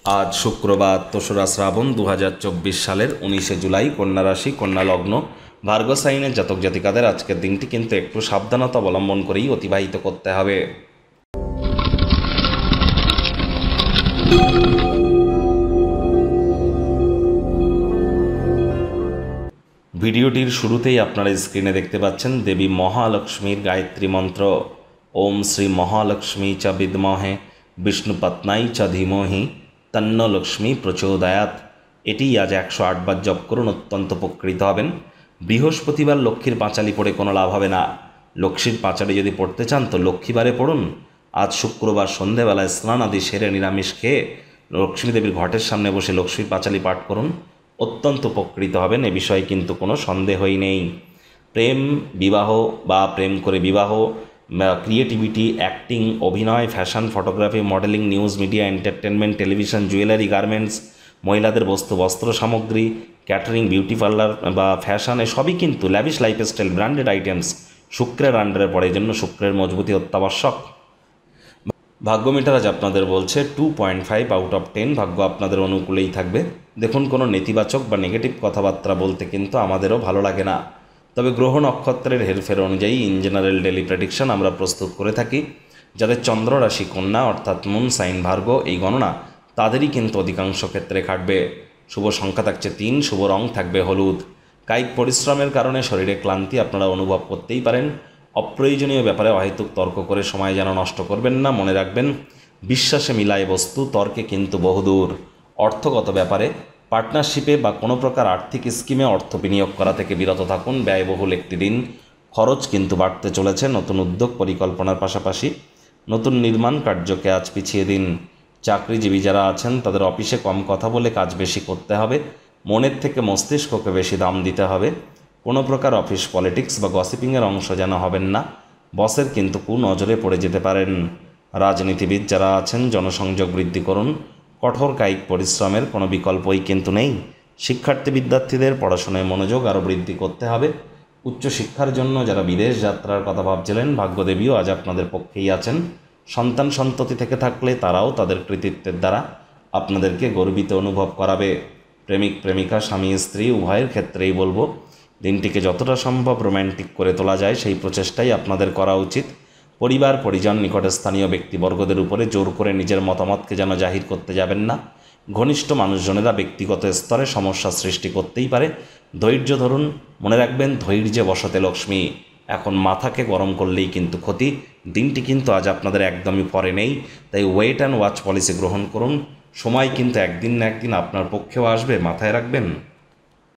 আজ শুক্রবার ৩রা শ্রাবণ ২০২৪ সালের ১৯শে জুলাই, কন্যা রাশি, কন্যা লগ্ন, ভার্গো সাইনের জাতক জাতিকাদের আজকের দিনটি কিন্তু একটু সাবধানতা অবলম্বন করেই অতিবাহিত করতে হবে। ভিডিওটির শুরুতেই আপনারা স্ক্রিনে দেখতে পাচ্ছেন দেবী মহালক্ষ্মীর গায়ত্রী মন্ত্র। ওম শ্রী মহালক্ষ্মী চ বিদ্মহে বিষ্ণুপত্নাই চ ধীমহি তন্ন লক্ষ্মী প্রচোদয়াৎ। এটি আজ ১০৮ বার জপ করুন, অত্যন্ত উপকৃত হবেন। বৃহস্পতিবার লক্ষ্মীর পাঁচালি পড়ে কোনো লাভ হবে না। লক্ষ্মীর পাঁচালি যদি পড়তে চান তো লক্ষ্মীবারে পড়ুন। আজ শুক্রবার সন্ধেবেলায় স্নান আদি সেরে নিরামিষ খেয়ে লক্ষ্মী দেবীর ঘটের সামনে বসে লক্ষ্মীর পাঁচালি পাঠ করুন, অত্যন্ত উপকৃত হবেন। এ বিষয়ে কিন্তু কোনো সন্দেহই নেই। প্রেম, বিবাহ বা প্রেম করে বিবাহ, ক্রিয়েটিভিটি, অ্যাক্টিং, অভিনয়, fashion, photography, modelling, news media, entertainment, television, jewellery, garments, মহিলাদের বস্ত্র সামগ্রী, ক্যাটারিং, বিউটি পার্লার বা ফ্যাশন, সবই কিন্তু ল্যাভিশ লাইফস্টাইল, ব্র্যান্ডেড আইটেমস শুক্রের আন্ডারে পড়ে। এই জন্য শুক্রের মজবুতি অত্যাবশ্যক। ভাগ্য মিটার আজ আপনাদের বলছে 2.5 আউট অফ 10। ভাগ্য আপনাদের অনুকূলেই থাকবে। দেখুন, কোনো নেতিবাচক বা নেগেটিভ কথাবার্তা বলতে কিন্তু আমাদেরও ভালো লাগে না। তবে গ্রহ নক্ষত্রের হেরফের অনুযায়ী ইন জেনারেল ডেলি প্রেডিকশন আমরা প্রস্তুত করে থাকি। যাদের চন্দ্র রাশি কন্যা অর্থাৎ মুন সাইন ভার্গ, এই গণনা তাদেরই কিন্তু অধিকাংশ ক্ষেত্রে খাটবে। শুভ সংখ্যা থাকছে 3, শুভ রং থাকবে হলুদ। কায়িক পরিশ্রমের কারণে শরীরে ক্লান্তি আপনারা অনুভব করতেই পারেন। অপ্রয়োজনীয় ব্যাপারে অহেতুক তর্ক করে সময় যেন নষ্ট করবেন না। মনে রাখবেন, বিশ্বাসে মিলায় বস্তু, তর্কে কিন্তু বহুদূর। অর্থগত ব্যাপারে পার্টনারশিপে বা কোনো প্রকার আর্থিক স্কিমে অর্থ বিনিয়োগ করা থেকে বিরত থাকুন। ব্যয়বহুল একটি দিন, খরচ কিন্তু বাড়তে চলেছে। নতুন উদ্যোগ পরিকল্পনার পাশাপাশি নতুন নির্মাণ কার্যকে আজ পিছিয়ে দিন। চাকরিজীবী যারা আছেন তাদের অফিসে কম কথা বলে কাজ বেশি করতে হবে। মনের থেকে মস্তিষ্ককে বেশি দাম দিতে হবে। কোনো প্রকার অফিস পলিটিক্স বা গসিপিংয়ের অংশ যেন হবেন না। বসের কিন্তু কুনজরে পড়ে যেতে পারেন। রাজনীতিবিদ যারা আছেন জনসংযোগ বৃদ্ধি করুন। কঠোর কায়িক পরিশ্রমের কোনো বিকল্পই কিন্তু নেই। শিক্ষার্থী বিদ্যার্থীদের পড়াশোনায় মনোযোগ আরও বৃদ্ধি করতে হবে। উচ্চশিক্ষার জন্য যারা বিদেশ যাত্রার কথা ভাবছিলেন, ভাগ্যদেবীও আজ আপনাদের পক্ষেই আছেন। সন্তান সন্ততি থেকে থাকলে তারাও তাদের কৃতিত্বের দ্বারা আপনাদেরকে গর্বিত অনুভব করাবে। প্রেমিক প্রেমিকা, স্বামী স্ত্রী উভয়ের ক্ষেত্রেই বলবো, দিনটিকে যতটা সম্ভব রোম্যান্টিক করে তোলা যায় সেই প্রচেষ্টাই আপনাদের করা উচিত। পরিবার, পরিজন, নিকটে স্থানীয় ব্যক্তিবর্গদের উপরে জোর করে নিজের মতামতকে যেন জাহির করতে যাবেন না। ঘনিষ্ঠ মানুষজনেরা ব্যক্তিগত স্তরে সমস্যা সৃষ্টি করতেই পারে। ধৈর্য ধরুন। মনে রাখবেন, ধৈর্যে বসতে লক্ষ্মী। এখন মাথাকে গরম করলেই কিন্তু ক্ষতি। দিনটি কিন্তু আজ আপনাদের একদমই পরে নেই, তাই ওয়েট অ্যান্ড ওয়াচ পলিসি গ্রহণ করুন। সময় কিন্তু একদিন না একদিন আপনার পক্ষেও আসবে, মাথায় রাখবেন।